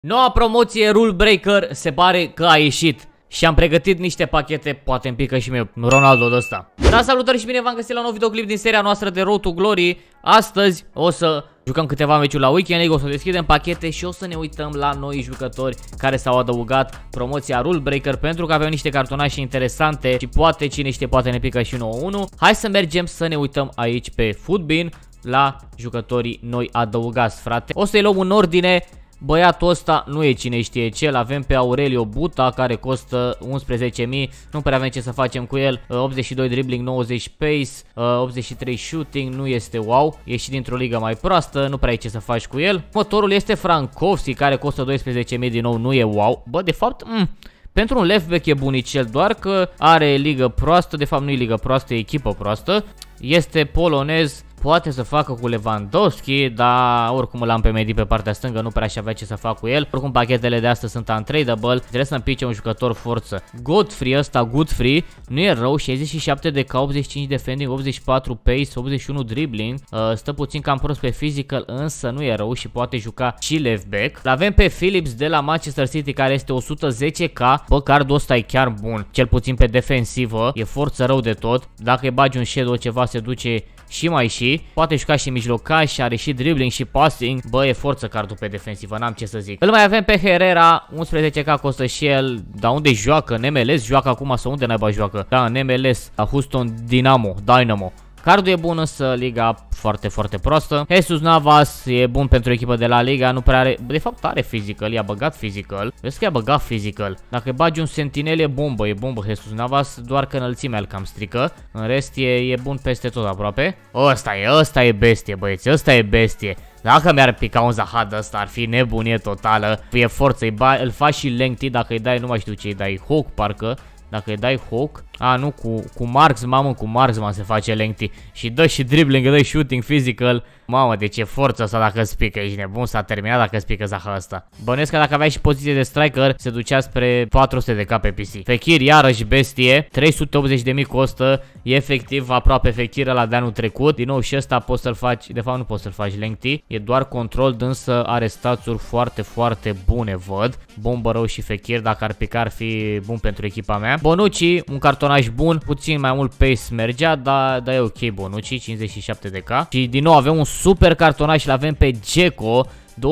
Noua promoție Rule Breaker se pare că a ieșit și am pregătit niște pachete, poate îmi pică și mie Ronaldo de ăsta. Da, salutări și bine v-am găsit la un nou videoclip din seria noastră de Road to Glory. Astăzi o să jucăm câteva meciuri la Weekend League, o să deschidem pachete și o să ne uităm la noi jucători care s-au adăugat promoția Rule Breaker, pentru că avem niște cartonașe interesante și poate, cine știe, poate ne pică și 9-1. Hai să mergem să ne uităm aici pe Footbin la jucătorii noi adăugați, frate. O să-i luăm în ordine. Băiatul ăsta nu e cine știe ce, îl avem pe Aurelio Buta, care costă 11.000, nu prea avem ce să facem cu el. 82 dribbling, 90 pace, 83 shooting, nu este wow, e și dintr-o ligă mai proastă, nu prea ai ce să faci cu el. Motorul este Frankowski, care costă 12.000, din nou nu e wow. Bă, de fapt, pentru un left back e bunicel, doar că are ligă proastă, de fapt nu e ligă proastă, e echipă proastă. Este polonez, poate să facă cu Lewandowski, dar oricum îl am pe Medi pe partea stângă, nu prea aș avea ce să fac cu el. Oricum pachetele de astăzi sunt untradeable, trebuie să-mi pice un jucător forță. Godfrey ăsta, Godfrey, nu e rău, 67 de K, 85 defending, 84 pace, 81 dribbling. Stă puțin cam prost pe physical, însă nu e rău și poate juca și left back. L-avem pe Phillips de la Manchester City, care este 110k. Bă, cardul ăsta e chiar bun, cel puțin pe defensivă, e forță rău de tot. Dacă îi bagi un shadow ceva, se duce și mai și. Poate juca și mijlocaș, are și dribbling și passing. Bă, e forță cardul pe defensivă, n-am ce să zic. Îl mai avem pe Herrera, 11k costă și el. Dar unde joacă? În MLS joacă acum sau unde naiba joacă? Da, în MLS, la Houston Dynamo. Cardul e bun, însă liga foarte, foarte proastă. Jesus Navas e bun pentru echipă de la liga, nu prea are, de fapt are physical, i-a băgat physical. Vezi că i-a băgat physical. Dacă îi bagi un sentinel e bombă Jesus Navas, doar că înălțimea îl cam strică. În rest e bun peste tot aproape. Ăsta e bestie, băieți, ăsta e bestie. Dacă mi-ar pica un Zahad ăsta, ar fi nebunie totală. E forță, îl faci și lengthy, dacă îi dai, nu mai știu ce îi dai, Hawk parcă. Dacă îi dai Hawk, nu, cu Marksman, mamă, cu Marksman se face lengthy. Și dă și dribbling, dă shooting, physical. Mamă, de ce forță asta dacă îți pică, ești nebun, s-a terminat dacă îți pică Zaha ăsta. Bănuiesc că dacă aveai și poziție de striker, se ducea spre 400 de K pe PC. Fekir, iarăși bestie, 380.000 costă, e efectiv aproape Fekir ăla de anul trecut. Din nou și ăsta poți să-l faci, de fapt nu poți să-l faci lengthy, e doar control, însă are statsuri foarte, foarte bune, văd. Bombă rău și Fekir, dacă ar pica ar fi bun pentru echipa mea. Bonucci, un cartonaj bun, puțin mai mult pace mergea, dar e ok Bonucci, 57 de K. Și din nou avem un super cartonaj și l-avem pe Dzeko,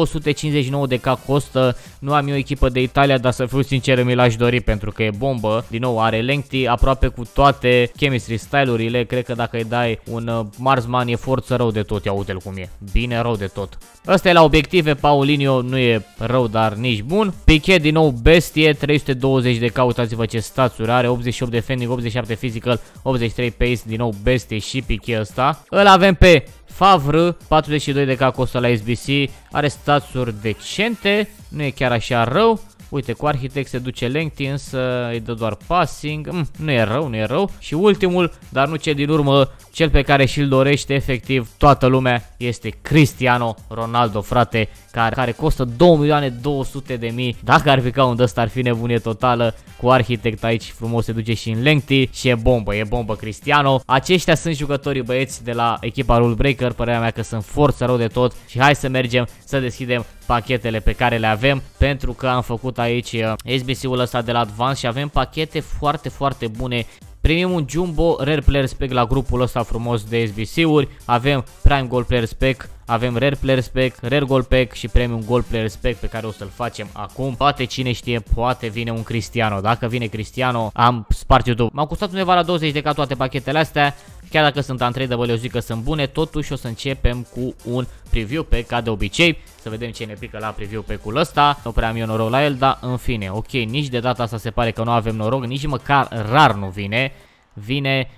259 de K costă. Nu am eu o echipă de Italia, dar să fiu sincer mi l-aș dori pentru că e bombă. Din nou are lengthy, aproape cu toate chemistry style-urile. Cred că dacă îi dai un Marksman e forță rău de tot, ia uite-l cum e, bine rău de tot. Ăsta e la obiective, Paulinho nu e rău, dar nici bun. Piqué din nou bestie, 320 de K, uitați-vă ce statsuri are, 88 defending, 87 physical, 83 pace, din nou bestie și Piqué ăsta. Îl avem pe Favre, 42 de K costă la SBC, are statsuri decente, nu e chiar așa rău. Uite, cu Architect se duce lengthy, însă îi dă doar passing, nu e rău. Și ultimul, dar nu cel din urmă, cel pe care și-l dorește efectiv toată lumea, este Cristiano Ronaldo, frate, care costă 2.200.000. Dacă ar fi ca un ăsta ar fi nebunie totală. Cu Architect aici frumos se duce și în lengthy și e bombă Cristiano. Aceștia sunt jucătorii, băieți, de la echipa Rule Breaker, părerea mea că sunt forță rău de tot. Și hai să mergem să deschidem pachetele pe care le avem, pentru că am făcut aici SBC-ul ăsta de la Advance și avem pachete foarte, foarte bune. Primim un Jumbo Rare Players Pack la grupul ăsta frumos de SBC-uri, avem Prime Gold Players Pack, avem Rare Players Pack, Rare Gold Pack și Premium Gold Players Pack pe care o să-l facem acum. Poate, cine știe, poate vine un Cristiano. Dacă vine Cristiano, am spart YouTube. M-au costat undeva la 20 de K toate pachetele astea. Chiar dacă sunt untradeable, eu zic că sunt bune. Totuși o să începem cu un preview pack, ca de obicei. Să vedem ce ne pică la preview pack-ul ăsta. Nu prea am eu noroc la el, dar în fine, ok, nici de data asta se pare că nu avem noroc, nici măcar rar nu vine. Vine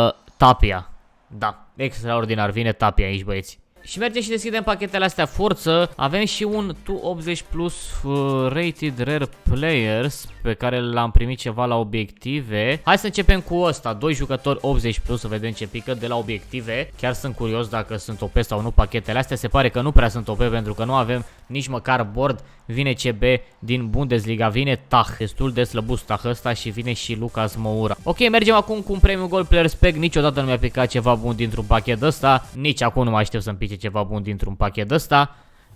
Tapia. Da, extraordinar, vine Tapia aici, băieți. Și mergem și deschidem pachetele astea forță. Avem și un 280 plus rated rare players pe care l-am primit ceva la obiective. Hai să începem cu ăsta, 2 jucători 80 plus, să vedem ce pică de la obiective. Chiar sunt curios dacă sunt OP sau nu pachetele astea. Se pare că nu prea sunt OP pentru că nu avem nici măcar board. Vine CB din Bundesliga, vine Tah, destul de slăbus Tah ăsta și vine și Lucas Moura. Ok, mergem acum cu un Premium Gold Players Pack. Niciodată nu mi-a picat ceva bun dintr-un pachet ăsta. Nici acum nu mai aștept să-mi pice ceva bun dintr-un pachet ăsta.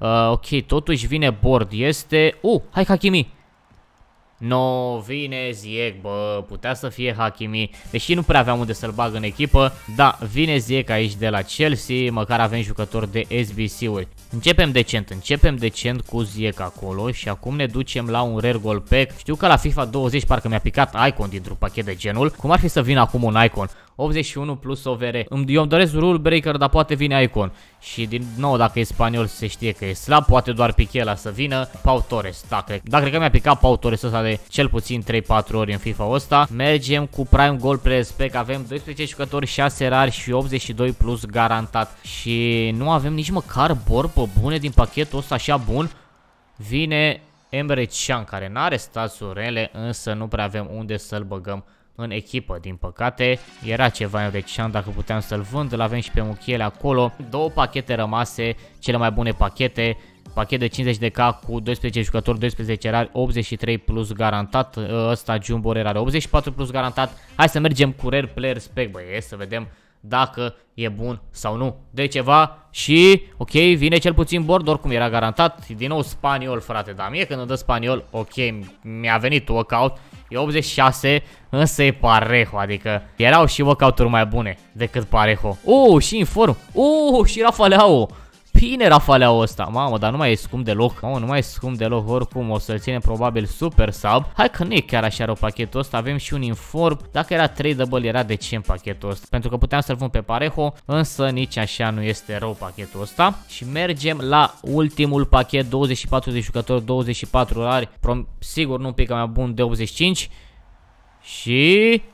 Ok, totuși vine board. Este... hai Hakimi. No, vine Ziyech, bă, putea să fie Hakimi, deși nu prea aveam unde să-l bag în echipă. Da, vine Ziyech aici de la Chelsea, măcar avem jucători de SBC-uri. Începem decent cu Ziyech acolo și acum ne ducem la un rare gold pack. Știu că la FIFA 20 parcă mi-a picat Icon dintr-un pachet de genul. Cum ar fi să vină acum un Icon? 81 plus OVR. Eu îmi doresc Rule Breaker, dar poate vine Icon. Și din nou, dacă e spaniol, se știe că e slab. Poate doar Piqué să vină. Pau Torres, da, cred că mi-a picat Pau Torres ăsta de cel puțin 3-4 ori în FIFA ăsta. Mergem cu Prime Gold Players Pack. Avem 12 jucători, 6 rari și 82 plus garantat. Și nu avem nici măcar borbă bune din pachetul ăsta așa bun. Vine Emre Can, care n-are statsuri rele, însă nu prea avem unde să-l băgăm în echipă, din păcate. Era ceva de Can dacă puteam să-l vând. Îl avem și pe Mukiele acolo. Două pachete rămase, cele mai bune pachete. Pachet de 50k cu 12 jucători, 12 rari, 83 plus garantat. Ăsta Jumbo Rare are 84 plus garantat. Hai să mergem cu Rare Player Spec, băieți, să vedem dacă e bun sau nu. De ceva și, ok, vine cel puțin board, oricum era garantat. Din nou spaniol, frate, dar mie când îmi dă spaniol, ok, mi-a venit workout. E 86, însă e Parejo, adică erau și workout-uri mai bune decât Parejo. Și inform, și Rafa Leao. Bine Rafa Leao ăsta, mamă, dar nu mai e scump deloc. Mamă, nu mai e scump deloc, oricum o să-l ținem probabil super sub. Hai că nu e chiar așa rău pachetul ăsta, avem și un inform. Dacă era tradable era decent pachetul ăsta, pentru că puteam să-l vând pe Parejo, însă nici așa nu este rău pachetul ăsta. Și mergem la ultimul pachet, 24 de jucători, 24 rari, sigur nu un pic mai bun de 85. Și...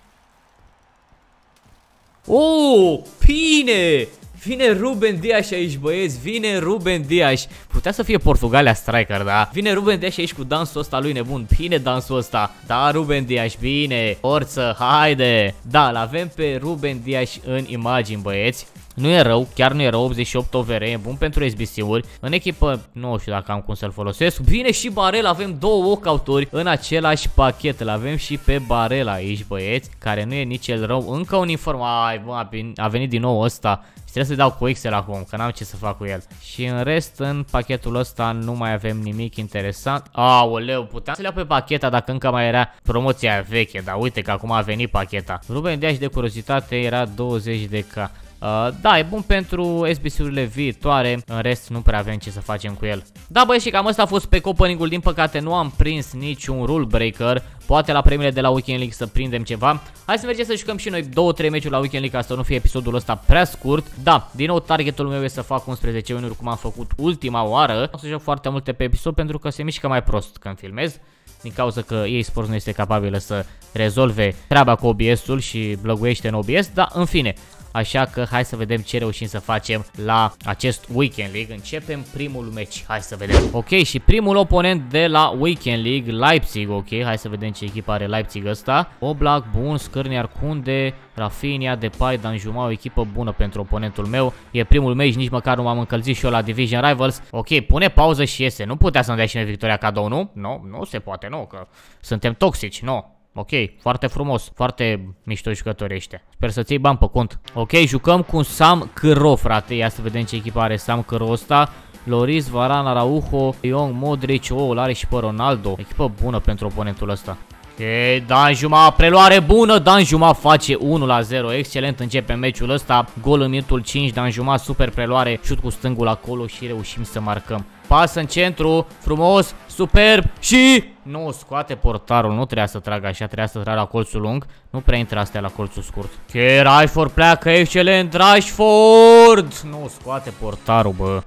bine! Vine Ruben Dias aici, băieți, vine Ruben Dias. Putea să fie Portugalia striker, da? Vine Ruben Dias aici cu dansul ăsta lui nebun. Bine dansul ăsta. Da, Ruben Dias, bine. Forță, haide. Da, l-avem pe Ruben Dias în imagini, băieți. Nu e rău, chiar nu e rău, 88 OVR, e bun pentru SBC-uri. În echipă, nu știu dacă am cum să-l folosesc. Vine și Barella, avem două walkout-uri în același pachet. Îl avem și pe Barella aici, băieți, care nu e nici el rău. Încă un inform, a venit din nou ăsta. Și trebuie să-i dau cu Excel acum, că n-am ce să fac cu el. Și în rest, în pachetul ăsta nu mai avem nimic interesant. Aoleu, puteam să le iau pe pacheta dacă încă mai era promoția veche. Dar uite că acum a venit pacheta. Ruben Dias de curiozitate era 20 de k. Da, e bun pentru SBC-urile viitoare. În rest nu prea avem ce să facem cu el. Da, băi, și cam asta a fost pe opening-ul. Din păcate nu am prins niciun rule breaker. Poate la premiile de la Weekend League să prindem ceva. Hai să mergem să jucăm și noi 2-3 meciuri la Weekend League, ca să nu fie episodul ăsta prea scurt. Da, din nou targetul meu e să fac 11 win-uri cum am făcut ultima oară. O să joc foarte multe pe episod pentru că se mișcă mai prost când filmez, din cauza că EA Sports nu este capabilă să rezolve treaba cu OBS-ul și blăguiește în OBS, dar în fine. Așa că hai să vedem ce reușim să facem la acest Weekend League. Începem primul meci, hai să vedem. Ok, și primul oponent de la Weekend League, Leipzig, ok, hai să vedem ce echipă are Leipzig ăsta. Oblak, bun, Skriniar, Kunde, Rafinha, Depay, Danjuma, o echipă bună pentru oponentul meu. E primul meci, nici măcar nu m-am încălzit și eu la Division Rivals. Ok, pune pauză și iese, nu putea să-mi dea și noi victoria cadou, nu? Nu se poate, nu, că suntem toxici, nu. Ok, foarte frumos, foarte mișto jucători ăștia. Sper să-ți iei bani pe cont. Ok, jucăm cu Sam Câro, frate. Ia să vedem ce echipă are Sam Câro ăsta. Loris, Varane, Araujo, Young, Modric, îl are și pe Ronaldo. Echipă bună pentru oponentul ăsta. Ok, Danjuma, preluare bună, Danjuma face 1-0, excelent, începe meciul ăsta. Gol în minutul 5, Danjuma, super preluare, șut cu stângul acolo și reușim să marcăm. Pas în centru, frumos, superb și... Nu, scoate portarul, nu trebuia să tragă așa, trebuia să tragă la colțul lung. Nu prea intră astea la colțul scurt. Ok, Rashford pleacă, excelent, Rashford! Nu, scoate portarul, bă.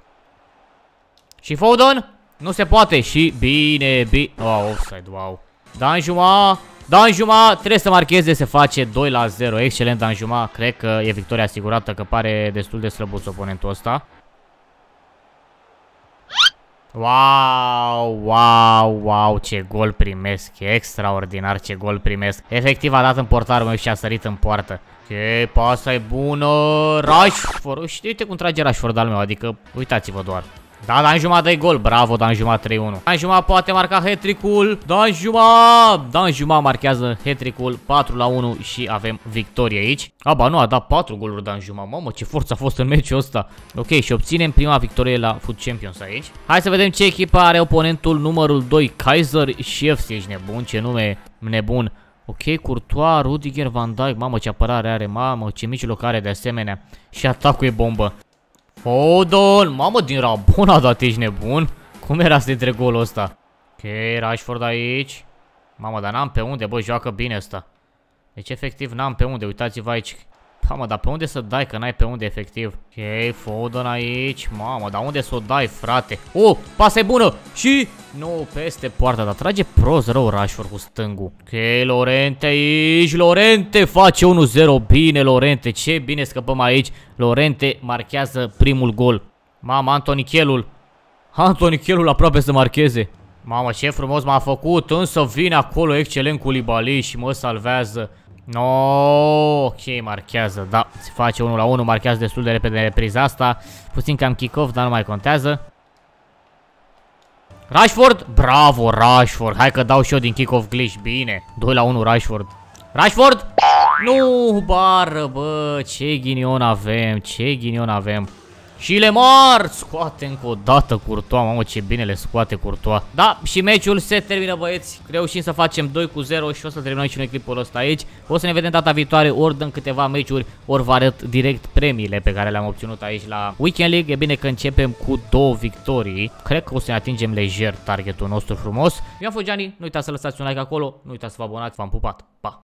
Și Foden? Nu se poate și bine, offside, wow. Danjuma, trebuie să marcheze, se face 2-0, excelent Danjuma. Cred că e victoria asigurată, că pare destul de slăbuț oponentul ăsta. Wow, ce gol primesc, e extraordinar ce gol primesc. Efectiv a dat în portarul meu și a sărit în poartă. Ok, pasa e bună, Rashford, și uite cum trage Rashford al meu, adică uitați-vă doar. Da, Danjuma dă gol. Bravo, Danjuma 3-1. Danjuma poate marca hat-trick-ul. Danjuma marchează hat-trick-ul 4-1 și avem victorie aici. Ba nu, a dat 4 goluri Danjuma. Mamă, ce forță a fost în meciul ăsta. Ok, și obținem prima victorie la Foot Champions aici. Hai să vedem ce echipă are oponentul numărul 2, Kaiser Chiefs. Ești nebun, ce nume nebun. Ok, Courtois, Rudiger, Van Dijk. Mamă, ce apărare are, mamă, ce mijloc are de asemenea. Și atacul e bombă. Foden, mamă, din Rabon a dat, ești nebun. Cum era să intre golul ăsta? Ok, Rashford aici. Mamă, dar n-am pe unde, bă, joacă bine ăsta. Deci efectiv n-am pe unde, uitați-vă aici. Mamă, dar pe unde să dai, că n-ai pe unde efectiv. Ok, Foden aici. Mamă, dar unde să o dai, frate? Oh, pasă e bună. Și nu, peste poarta, dar trage prost rău Rashford cu stângul. Ok, Llorente aici. Llorente face 1-0. Bine, Llorente, ce bine scăpăm aici. Llorente marchează primul gol. Mamă, Anthony Chelul aproape să marcheze. Mamă, ce frumos m-a făcut, însă vine acolo excelent Koulibaly și mă salvează. No, ok, marchează, da, se face 1-1, marchează destul de repede în repriza asta. Puțin cam kick-off, dar nu mai contează. Rashford, bravo Rashford, hai că dau și eu din kick-off glitch, bine. 2-1 Rashford. Rashford! Nu, bară, bă, ce ghinion avem, Și Lemar scoate încă o dată Courtois, mamă, ce bine le scoate Courtois. Da, și meciul se termină, băieți. Reușim să facem 2-0 și o să terminăm și noi clipul ăsta aici. O să ne vedem data viitoare, ori dăm câteva meciuri, ori vă arăt direct premiile pe care le-am obținut aici la Weekend League. E bine că începem cu 2 victorii. Cred că o să ne atingem lejer targetul nostru frumos. Eu am fost Gianni, nu uitați să lăsați un like acolo, nu uitați să vă abonați, v-am pupat, pa!